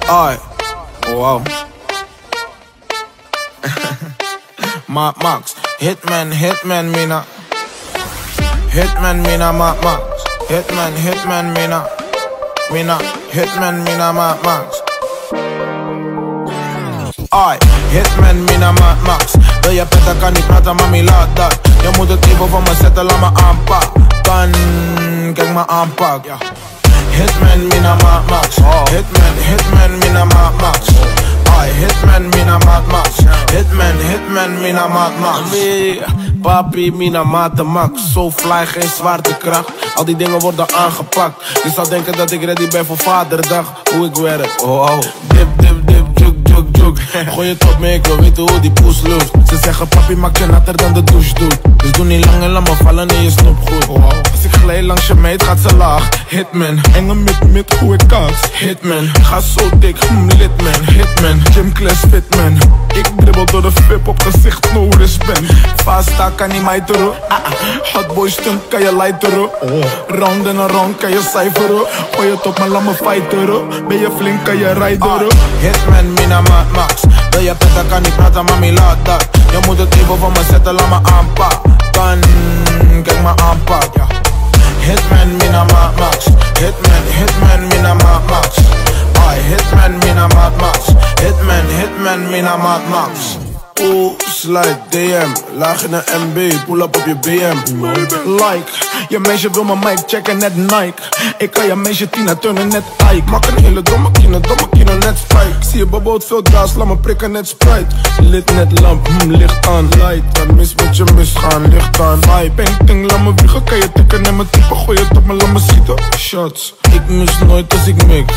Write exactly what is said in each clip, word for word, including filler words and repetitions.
Ai, wow. Maat Max, Hitman, Hitman, Mina. Hitman, Mina, Maat Max. Hitman, Hitman, Mina. Mina, Hitman, Mina, Maat Max. Ai, Hitman, Mina, Maat Max. Wil je petten, kan niet praten, mami, laat dat. Je moet het even van me zetten, laat me aanpakken. Kan, kijk me aanpak, ja. Hitman, Mina, Maat Max. Hitman, Hitman, Mina, Maat Max. Ai, Hitman, Mina, Maat Max. Hitman, Hitman, Mina, Maat Max. Papi, Mina, Maat Max. Zo fly, geen zwaartekracht. Al die dingen worden aangepakt. Je zou denken dat ik ready ben voor vaderdag. Hoe ik werk, oh oh. Dip, dip, dip, juk, juk, juk. Gooi het op me, ik wil weten hoe die poes loopt. Ze zeggen papi, maak je natter dan de douche doet. Dus doe niet lang en laat me vallen in je snoep goed. Oh, oh. Als ik glij langs je meet, gaat ze laag. Hitman, enge mit mit, hoe ik kaas. Hitman, ga zo dik, hm, litman. Hitman, gymclass fitman. Ik dribbel door de flip op gezicht, no wristband. Fasta kan niet mijteren. Ah, ah. Hotboy stunt kan je lighteren. Oh. Round en round kan je cijferen. Gooi het op me, laat me fighteren. Ben je flink, kan je rideren. Ah. Hitman, Mina, Maat Max. Wil je petten, kan niet praten, mami, laat dat. Je moet het even van me zetten, laat me aanpakken. Kan, kijk me aanpak, ja. Hitman, Mina, Maat Max. Hitman, Hitman, Mina, Maat Max. Ai, Hitman, Mina, Maat Max. Hitman, Hitman, Mina, Maat Max. Oeh, slide, D M, laag in een M B, pull up op je B M. Like, je meisje wil mijn mic checken, net Nike. Ik kan je meisje Tina turnen, net Ike. Maak een hele domme kine, domme kine, net Spike. Zie je baboot veel gas, laat me prikken, net Sprite. Lid net lamp, hm, licht aan, light. Kan mis met je misgaan, licht aan. Vibe, peng, ting, laat me wiegen, kan je tikken en mijn type. Gooi het op me, laat me schieten. Shots, ik mis nooit als ik mik.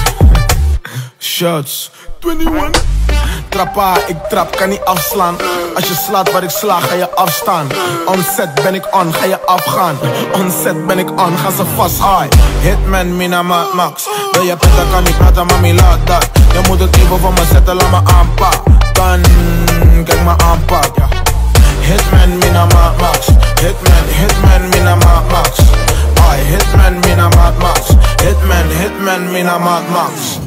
Shots, eenentwintig. Trappa, ik trap, kan niet afslaan. Als je slaat waar ik sla, ga je afstaan. On set ben ik on, ga je afgaan. On set ben ik on, ga ze vast. Ai, Hitman, Mina, Maat Max. Wil je petten, kan niet praten, mami, laat dat. Je moet het even van me zetten, laat me aanpakken. Kan, kijk me aanpak, ja. Hitman, Mina, Maat Max. Hitman, Hitman, Mina, Maat Max. Ai, Hitman, Mina, Maat Max. Hitman, Hitman, Mina, Maat Max.